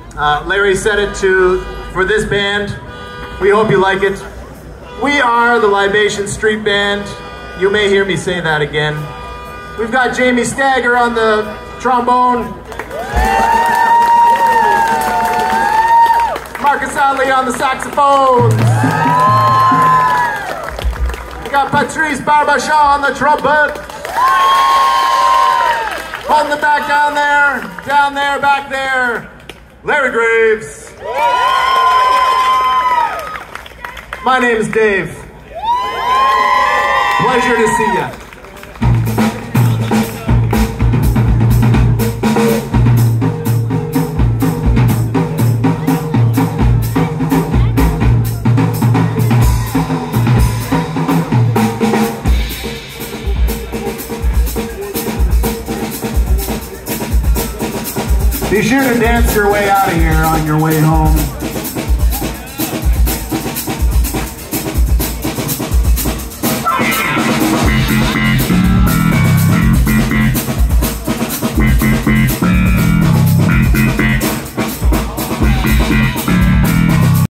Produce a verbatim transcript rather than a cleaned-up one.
Uh, Larry said it to for this band. We hope you like it. We are the Libation Street Band. You may hear me say that again. We've got Jamie Stagger on the trombone. Marcus Adley on the saxophones. We got Patrice Barbachon on the trumpet. Holding the back down there, down there, back there, Larry Graves. My name is Dave. Pleasure to see you. Be sure to dance your way out of here on your way home.